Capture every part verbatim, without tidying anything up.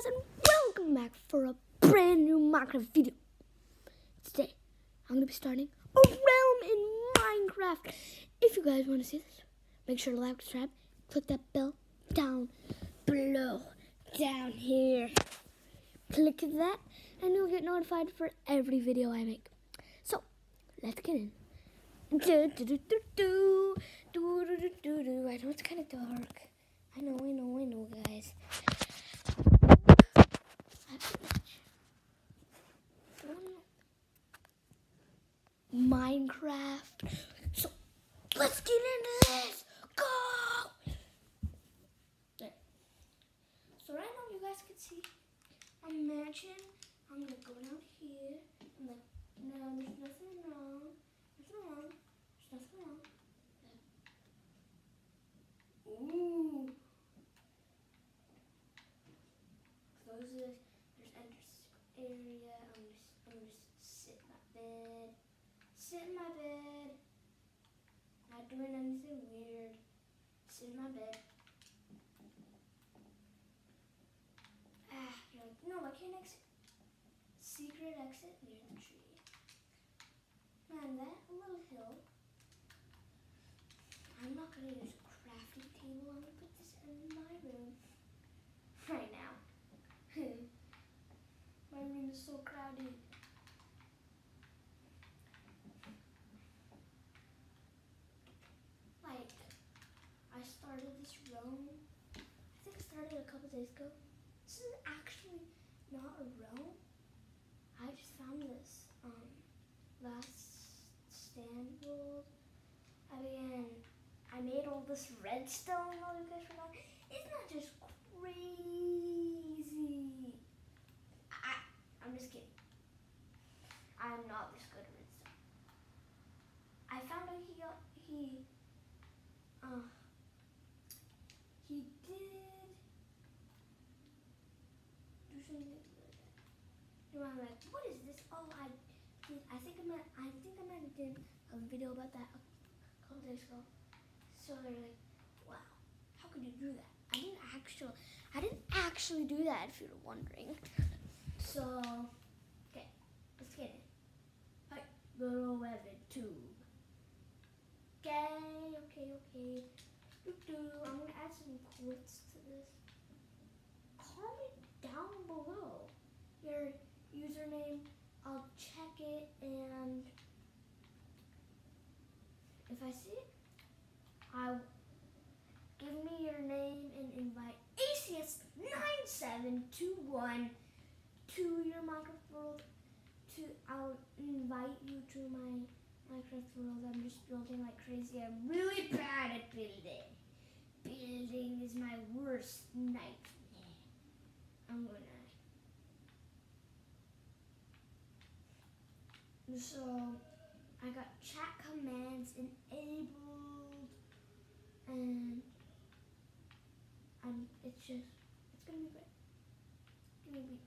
guys, and welcome back for a brand new Minecraft video. Today, I'm going to be starting a realm in Minecraft. If you guys want to see this, make sure to like, subscribe, click that bell down below, down here. Click that, and you'll get notified for every video I make. So, let's get in. Do, do, do, do, do, do, do, do, do. I know it's kind of dark. I know, I know, I know, guys. Minecraft. So let's get into this. Go. There. So right now you guys can see a mansion. I'm gonna go down here. I'm like, no, there's nothing wrong. Nothing wrong. There's nothing wrong. Ooh. Close this. There's enter area. I'm just, I'm just sit in my bed. Sit in my bed. Not doing anything weird. Sit in my bed. Ah, you're like, no, I can't exit. Secret exit near the tree. Man, that little hill. I'm not gonna use a crafting table. I'm gonna put this in my room right now. My room is so crowded. Like, I started this realm. I think I started a couple days ago. This is actually not a realm. I just found this um last stand world. I mean, I made all this redstone. All you guys forgot. Isn't that just crazy? I, I'm just kidding. I'm not this good at redstone. I found out he got, he, uh, he did do something like that. You know, I'm like, what is this? Oh, I did, I think I might, I think I might have did a video about that a couple days ago. So they're like, wow, how could you do that? I didn't actually, I didn't actually do that, if you're wondering. So, okay, let's get it. Hi, little weather tube. Okay, okay, okay. Doo-doo. I'm gonna add some quotes to this. Comment down below your username. I'll check it, and if I see it, I'll give me your name and invite A C S nine seven two one to your Minecraft world. To I'll invite you to my Minecraft world. I'm just building like crazy. I'm really bad at building. Building is my worst nightmare. I'm gonna. So I got chat commands enabled, and um, it's just it's gonna be great. It's gonna be good.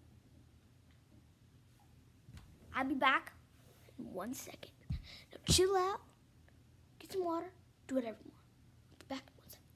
I'll be back in one second. Now chill out, get some water, do whatever you want. I'll be back in one second.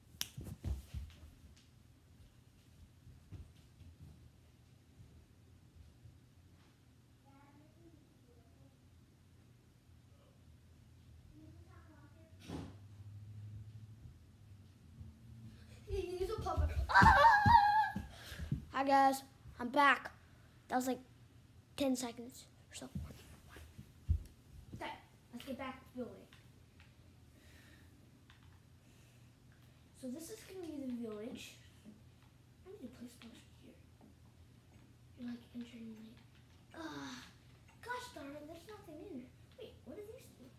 He's a puppet. Ah! Hi guys, I'm back. That was like ten seconds or so. Okay, let's get back to building. So this is gonna be the village. I need to place those here. You're like entering like, ah, gosh darn it, there's nothing in here. Wait, what are these do?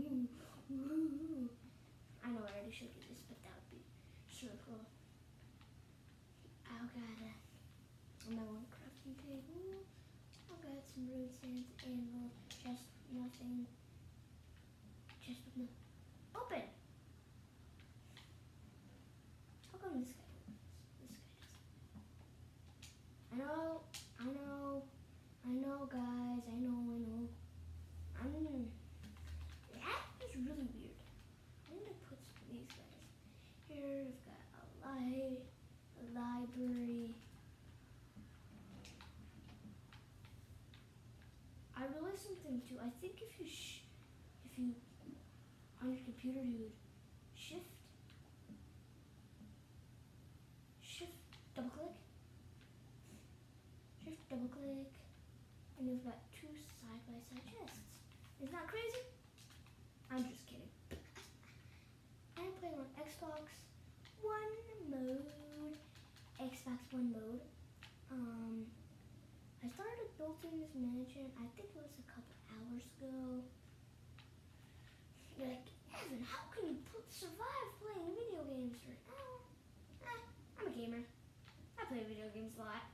I know I already showed you this, but that would be so cool. I've got a, my one crafting table. I've got some road sands and uh, just nothing. Just no. Open! How come this guy opens? This guy doesn't. I know, I know, I know guys, I know, I know. I'm gonna, that is really weird. I'm gonna put some of these guys. Here we've got a light, a library. to. I think if you sh if you on your computer you would shift shift double click shift double click and you've got two side by side chests. Isn't that crazy? I'm just kidding. I'm playing on Xbox One mode. Xbox One mode. Um, I started building this mansion. I think it was a couple hours ago. You're like, Evan, how can you put, survive playing video games right now? Eh, I'm a gamer. I play video games a lot.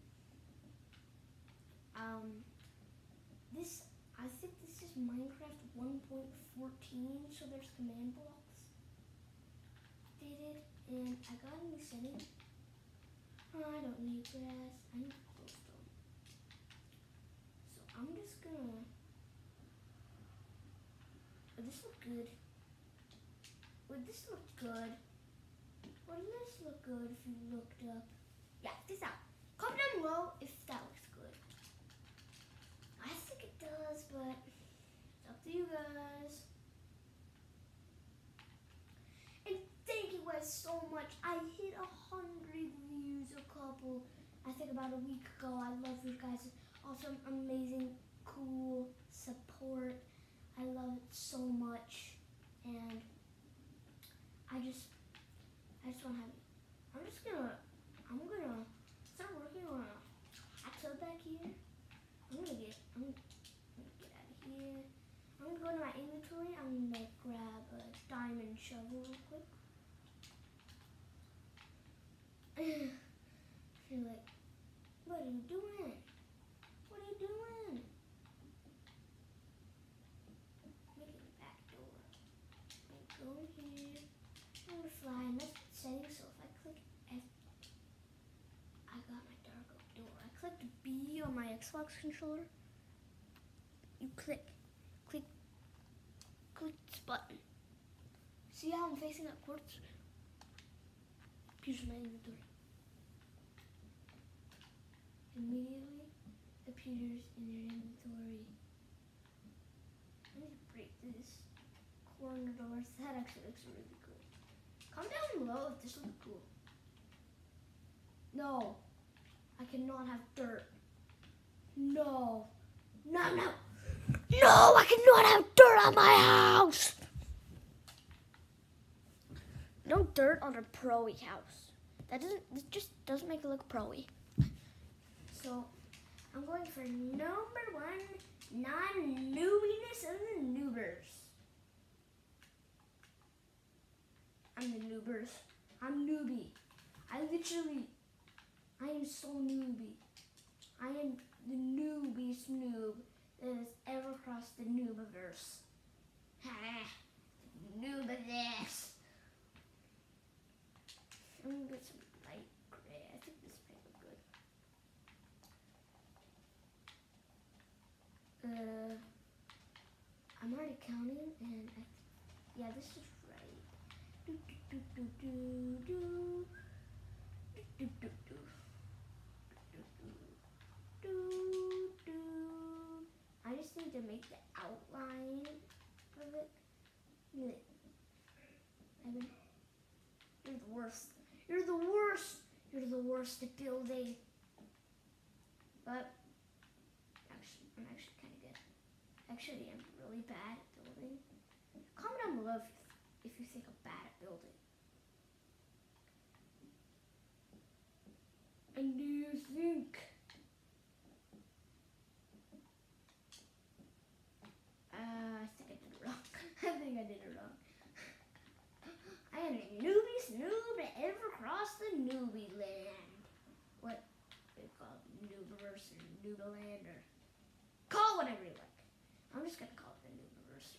Um, this, I think this is Minecraft one point fourteen, so there's command blocks updated, and I got a new setting. Oh, I don't need grass, I need glowstone. So I'm just gonna, would this look good? Would this look good? Would this look good if you looked up? Yeah, this out. Comment down below if that looks good. I think it does, but it's up to you guys. And thank you guys so much. I hit a hundred views a couple, I think about a week ago. I love you guys. Awesome, amazing, cool support. I love it so much. And I just, I just want to have you. I'm just gonna, I'm gonna start working on a hot tub back here. I'm gonna get, I'm gonna get out of here. I'm gonna go to my inventory. I'm gonna grab a diamond shovel real quick. You're like, what are you doing? What are you doing? Making a back door. I'm going here. I'm gonna fly, and that's setting, so if I click F, I got my dark oak door. I clicked B on my Xbox controller. You click, click, click this button. See how I'm facing that quartz? Here's my inventory. Immediately appears in your inventory. I need to break this corner doors. That actually looks really cool. Comment down below if this looks cool. No, I cannot have dirt. No, no, no, no! I cannot have dirt on my house. No dirt on a pro-y house. That doesn't. It just doesn't make it look pro-y. So I'm going for number one, non-noobiness of the noobers. I'm the noobers. I'm newbie. I literally, I am so newbie. I am the noobiest noob that has ever crossed the noobiverse. Ha! Noobiverse. I'm gonna get some light gray. I think this might look good. Uh, I'm already counting, and I, yeah, this is right. Do do do do do do do do do do do do. I just need to make the outline of it. Evan, you're the worst. You're the worst. You're the worst at building. But actually, I'm actually kind of good. Actually, I'm really bad at building. Comment down below if you, if you think I'm bad at building. And do you think uh, I think I did it wrong. I think I did it wrong. I am the newbiest noob to ever cross the newbie land. What they call it, noobiverse or noobaland, or call it whatever you like. I'm just gonna call it the noobiverse.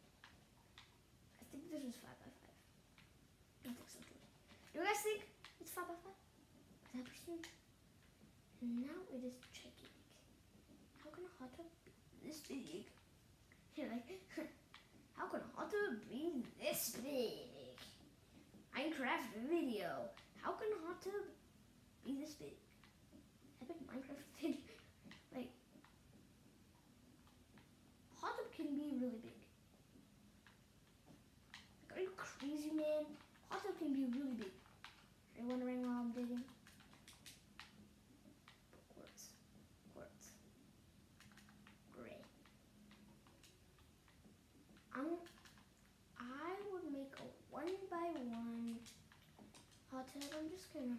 I think this is five by five. I think so too. Do you guys think it's five by five? That percent. And now it is checking. How can a hot tub be this big? You're like, how can a hot tub be this big? Minecraft video. How can a hot tub be this big? Epic Minecraft video. Like, hot tub can be really big. Are you wondering why I'm digging? Quartz. Quartz. Great. I'm, I would make a one by one hot tub. I'm just gonna...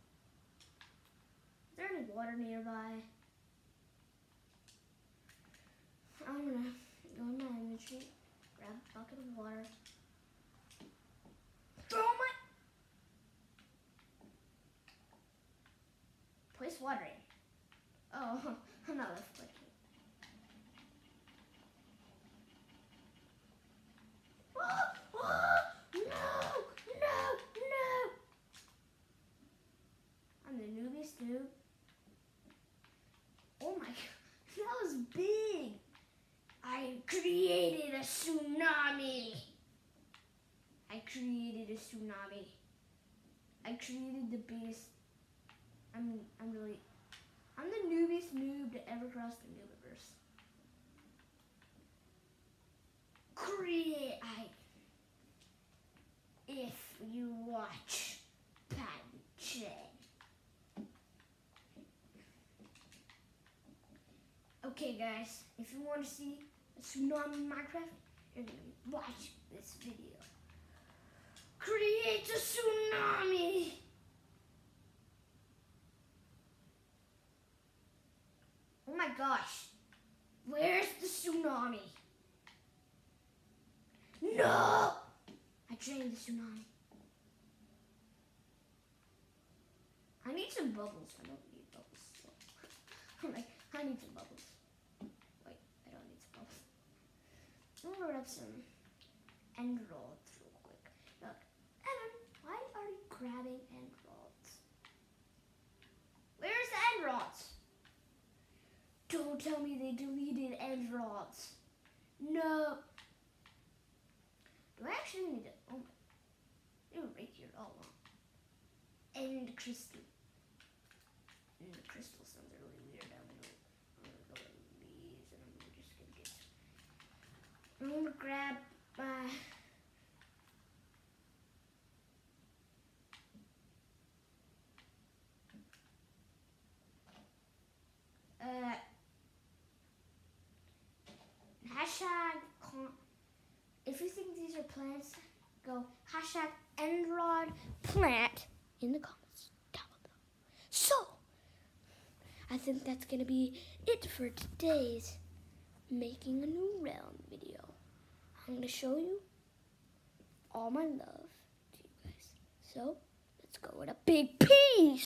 Is there any water nearby? I'm gonna go in my inventory, grab a bucket of water, throw my... Place water in. Oh, I'm not left clicking. Oh, oh, no, no, no. I'm the newbiest noob. Oh my god, that was big. I created a tsunami. I created a tsunami. I created the biggest. I'm I'm really I'm the newbiest noob to ever cross the Noobiverse. Create I if you watch Panchin. Okay guys, if you want to see a tsunami in Minecraft, you're gonna watch this video. Create a tsunami! Oh my gosh, where's the tsunami? No! I drained the tsunami. I need some bubbles. I don't need bubbles. So. I'm like, I need some bubbles. Wait, I don't need some bubbles. I'm gonna grab some emeralds real quick. Look, Evan, why are you grabbing emeralds? Where's the emeralds? Don't tell me they deleted emeralds. No. Do I actually need it? Oh my. They were right here all along. And crystal. And the crystal sounds really weird. I'm gonna, I'm gonna go like these and I'm just gonna get. I'm gonna grab my. Uh. Hashtag. If you think these are plants, go hashtag Enrod plant in the comments down below. So, I think that's going to be it for today's Making a New Realm video. I'm going to show you all my love to you guys. So, let's go with a big peace.